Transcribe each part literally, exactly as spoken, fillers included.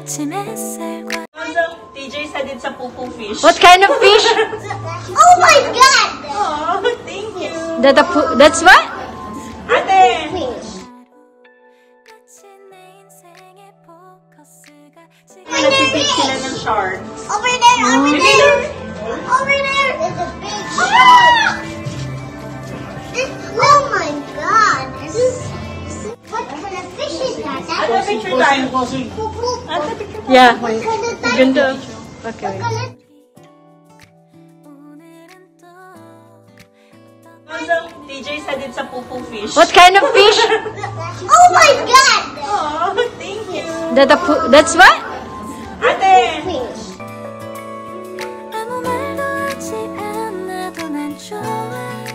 T J said it's a poo-poo fish. What kind of fish? Oh my god! Oh, thank you. That a po- that's what? Ate! Fish. Natipid sila ng shark. Over there, over there! Over there is a big shark! Oh my god! This is, what kind of fish is that? Ate, That's picture time. poo-poo. Ate, picture time. Yeah. What kind of type? Ganda. Okay. What kind of- T J said it's a poo-poo fish. What kind of fish? Oh my god! Oh, thank you. That a po- that's what? Ate! Fish. 아무 말도 하지 않아도 난 좋아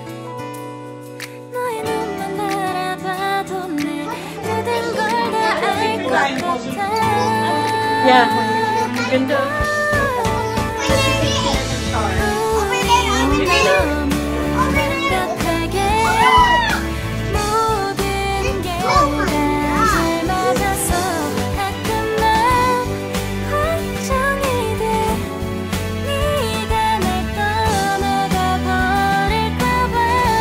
너의 눈만 바라봐도 내 모든 걸 다 알 것 같아 Yeah. Ganda. Over there, over there! 완벽하게 모든 게 다 잘 맞아서 가끔만 걱정이 돼 네가 날 떠나가 버릴까봐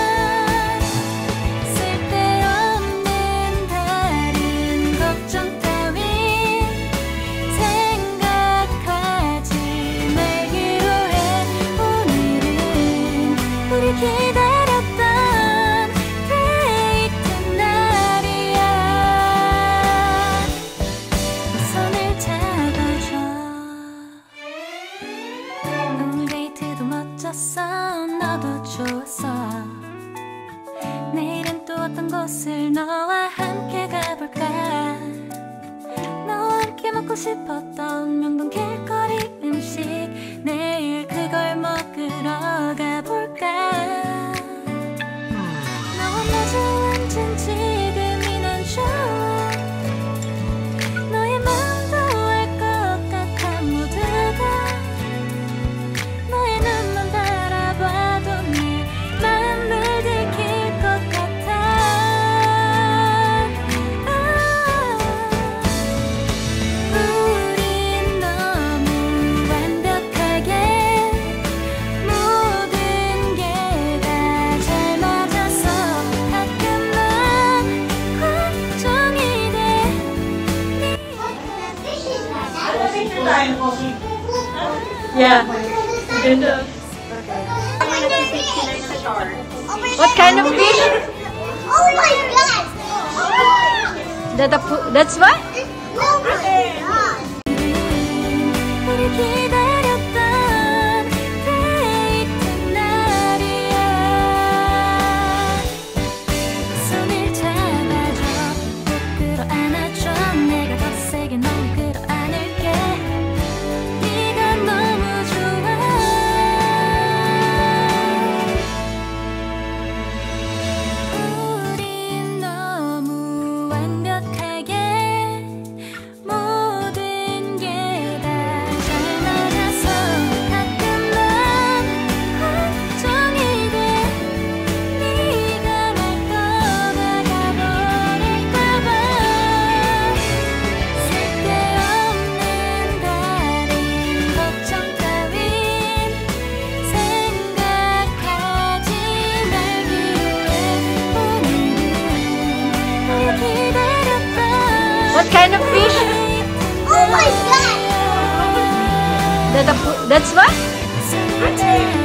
쓸데없는 다른 걱정 따윈 생각하지 말기로 해 오늘은 우리 기다렸던 데이트 날이야 손을 잡아줘 오늘 데이트도 멋졌어 너도 좋았어 내일은 또 어떤 곳을 너와 함께 가볼까 너와 함께 먹고 싶었던 명동 길거리 음식 내일 그걸 먹으러 가볼까 너와 마주 앉은 지금이 난 좋아 너의 마음도 알 것 같아 모두가 너의 눈만 바라봐도 내 마음을 들킬 것 같아 아, 우린 너무 완벽하게 모든 게 다 잘 맞아서 가끔만 걱정이 돼 Ate, picture time. Yeah. Ganda. Natipid sila ng shark. What kind of fish? Oh my god! That a po- that's what? Oh my god! 우리 기다렸던 데이트 날이야 손을 잡아줘 꼭 끌어안아줘 내가 더 세게 널 끌어안을게 네가 너무 좋아 우린 너무 완벽하게 모든 게 다 잘 맞아서 가끔만 걱정이 돼 네가 날 떠나가 버릴까봐 쓸데없는 다른 걱정 따윈 생각하지 말기로 해 오늘은 널 기다렸던 What kind of fish? Oh my god! That a po- that's what? 손을 잡아줘